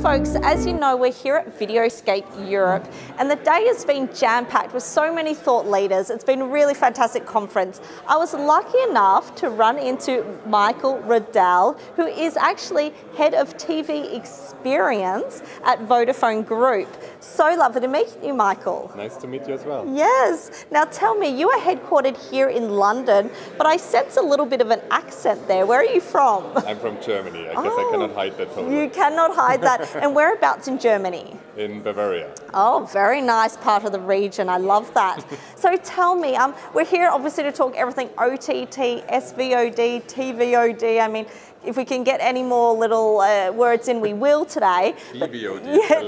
folks, as you know, we're here at Videoscape Europe, and the day has been jam-packed with so many thought leaders. It's been a really fantastic conference. I was lucky enough to run into Michael Riddell, who is actually Head of TV Experience at Vodafone Group. So lovely to meet you, Michael. Nice to meet you as well. Yes. Now tell me, you are headquartered here in London, but I sense a little bit of an accent there. Where are you from? I'm from Germany. I guess I cannot hide that totally. You cannot hide that. And whereabouts in Germany? In Bavaria. Oh, very nice part of the region. I love that. So tell me, we're here obviously to talk everything OTT, SVOD, TVOD. I mean, if we can get any more little words in, we will today. TVOD,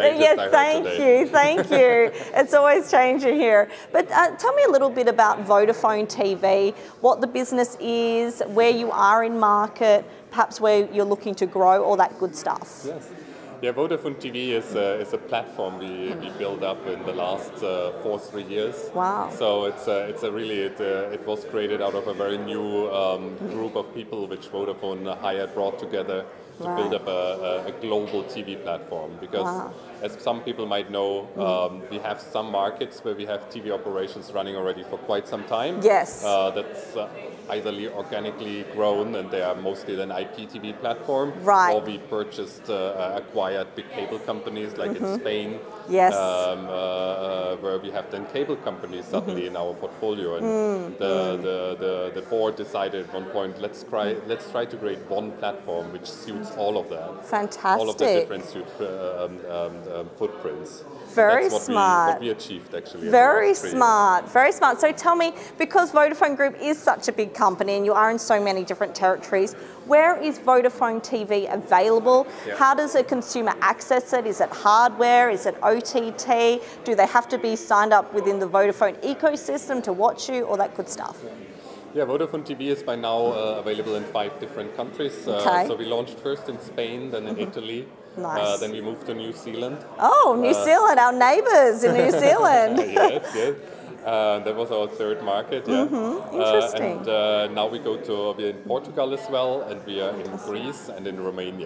thank you. It's always changing here. But tell me a little bit about Vodafone TV, what the business is, where you are in market, perhaps where you're looking to grow, all that good stuff. Yes. Yeah, Vodafone TV is a platform we built up in the last 3 years. Wow! So it was created out of a very new group of people which Vodafone brought together to build up a global TV platform. Because as some people might know, we have some markets where we have TV operations running already for quite some time. Yes. That's either organically grown, and they are mostly an IPTV platform, right? Or we purchased, acquired big cable companies like in Spain, yes, where we have then cable companies suddenly in our portfolio, and the board decided at one point, let's try to create one platform which suits all of that, fantastic, all of the different footprints. Very that's smart. What we achieved actually. Very smart, very smart. So tell me, because Vodafone Group is such a big company and you are in so many different territories, where is Vodafone TV available? Yeah. How does a consumer access it? Is it hardware? Is it OTT? Do they have to be signed up within the Vodafone ecosystem to watch you? All that good stuff. Yeah, Vodafone TV is by now available in 5 different countries. So we launched first in Spain, then in Italy. Nice. Then we moved to New Zealand. Oh, New Zealand, our neighbours in New Zealand. Yes. That was our third market. Yeah. Interesting. And now we're in Portugal as well, and we are in Greece and in Romania.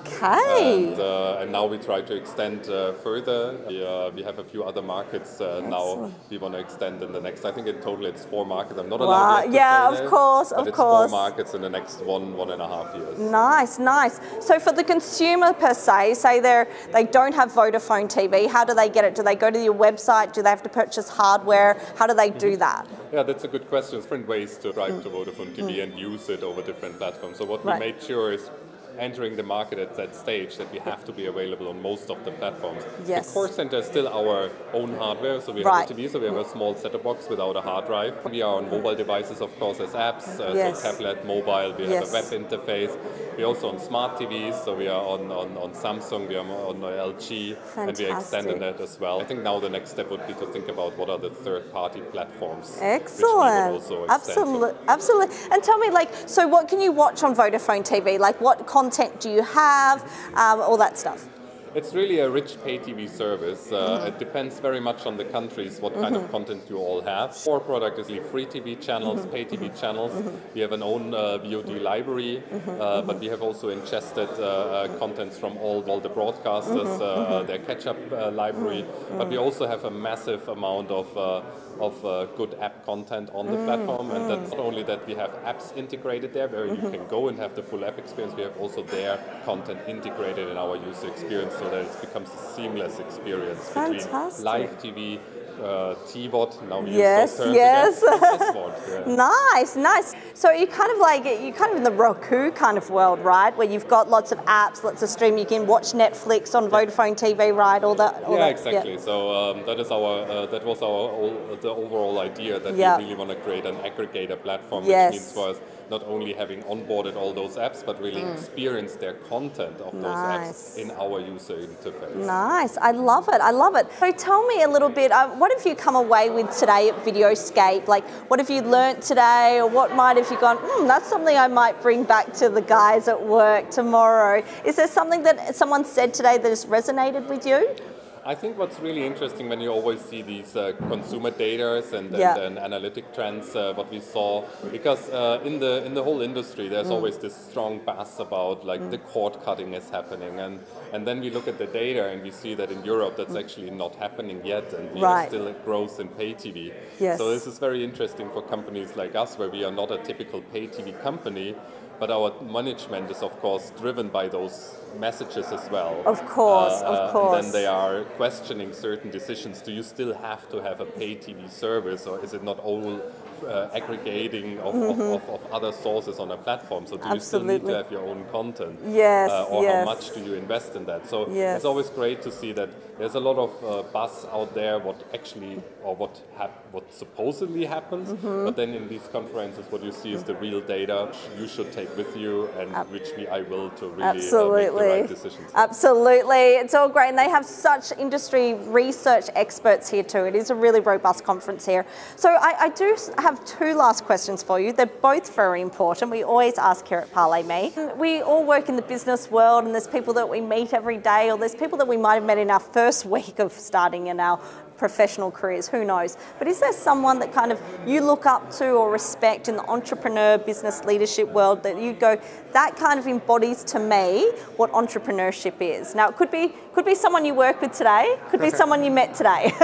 Okay. And now we try to extend further. We have a few other markets now. We want to extend in the next. I think in total it's 4 markets. I'm not allowed yet to say of course, but it's 4 markets in the next 1.5 years. Nice. So for the consumer per se, say they don't have Vodafone TV. How do they get it? Do they go to your website? Do they have to purchase hardware? How do they do that? Yeah, that's a good question. There's different ways to subscribe to Vodafone TV and use it over different platforms. So what we made sure is, entering the market at that stage, that we have to be available on most of the platforms. Yes. The core center is still our own hardware, so we have a TV, so we have a small set-top box without a hard drive. We are on mobile devices, of course, as apps, so tablet, mobile, we have a web interface. We're also on smart TVs, so we are on Samsung, we are on LG, and we are extending that as well. I think now the next step would be to think about what are the third-party platforms. Excellent. Which we would also Absolutely. And tell me, so what can you watch on Vodafone TV? Like, what content do you have? All that stuff. It's really a rich pay TV service. It depends very much on the countries what kind of content you all have. Our product is free TV channels, pay TV channels. We have an own VOD library, but we have also ingested contents from all the broadcasters, their catch-up library. But we also have a massive amount of good app content on the platform, and that's not only that we have apps integrated there where you can go and have the full app experience, we have also their content integrated in our user experience, so that it becomes a seamless experience between live TV, TVOD, now we use those terms again, Nice. So you're kind of in the Roku kind of world, right? Where you've got lots of apps, lots of streaming. You can watch Netflix on Vodafone TV, right? Exactly. So that was the overall idea, that we really want to create an aggregator platform, which means for us not only having onboarded all those apps, but really experience their content of those apps in our user interface. Nice, I love it. So tell me a little bit, what have you come away with today at Videoscape? Like, what have you learnt today, or what might have you gone, that's something I might bring back to the guys at work tomorrow? Is there something that someone said today that has resonated with you? I think what's really interesting when you always see these consumer data and analytic trends, what we saw, because in the whole industry there's always this strong buzz about like the cord cutting is happening, and then we look at the data and we see that in Europe that's actually not happening yet, and we are still at growth in pay TV. Yes. So this is very interesting for companies like us, where we are not a typical pay TV company, but our management is, of course, driven by those messages as well. Of course, of course. And then they are questioning certain decisions. Do you still have to have a pay TV service, or is it not all aggregating of other sources on a platform? So do you still need to have your own content? Yes, or how much do you invest in that? So it's always great to see that there's a lot of buzz out there, what actually, or what supposedly happens, but then in these conferences what you see is the real data you should take with you, and which I will to really make the right decisions. Absolutely, it's all great, and they have such industry research experts here too. It is a really robust conference here. So I do have two last questions for you. They're both very important. We always ask here at Parley Me. We all work in the business world, and there's people that we meet every day, or there's people that we might have met in our first week of starting in our professional careers, who knows. But is there someone that kind of you look up to or respect in the entrepreneur business leadership world that you go, that kind of embodies to me what entrepreneurship is? Now it could be someone you work with today, could be someone you met today.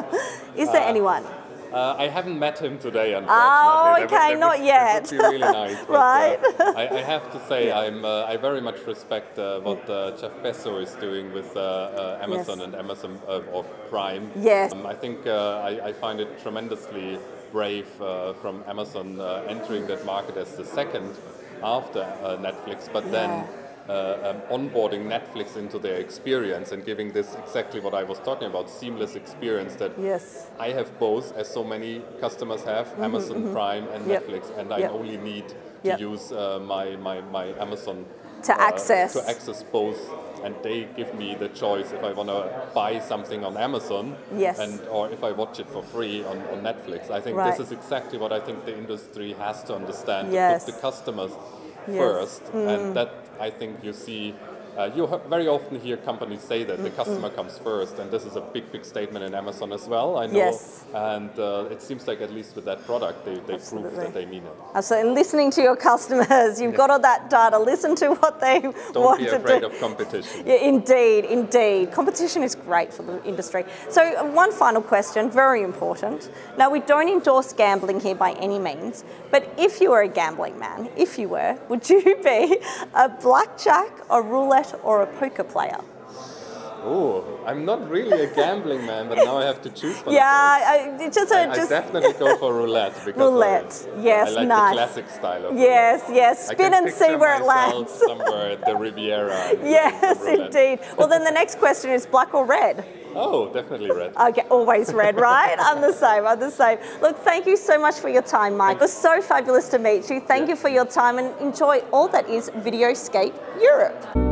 Is there anyone? I haven't met him today, unfortunately. Oh, okay, not yet. That would be really nice. But, right. I have to say, I very much respect what Jeff Bezos is doing with Amazon and Amazon or Prime. Yes. I think I find it tremendously brave from Amazon entering that market as the second after Netflix, but then onboarding Netflix into their experience and giving this exactly what I was talking about, seamless experience that I have both, as so many customers have, Amazon Prime and Netflix, and I only need to use my Amazon to access both, and they give me the choice if I want to buy something on Amazon or if I watch it for free on Netflix. I think this is exactly what I think the industry has to understand, to put the customers first, and that I think you see, you very often hear companies say that the customer comes first, and this is a big statement in Amazon as well, I know, and it seems like at least with that product they prove that they mean it. So in listening to your customers, you've got all that data, listen to what they want to do. Don't be afraid of competition. Yeah, indeed. Competition is great for the industry. So one final question, very important. Now we don't endorse gambling here by any means, but if you were a gambling man, would you be a blackjack, a roulette, or a poker player? Oh, I'm not really a gambling man, but now I have to choose one. I definitely go for roulette, because I like the classic style of roulette. Spin and see where it lands. Somewhere at the Riviera. Yes, indeed. Well, then the next question is black or red? Oh, definitely red. Okay, always red, right? I'm the same. Look, thank you so much for your time, Mike. It was so fabulous to meet you. Thank you for your time, and enjoy all that is Videoscape Europe.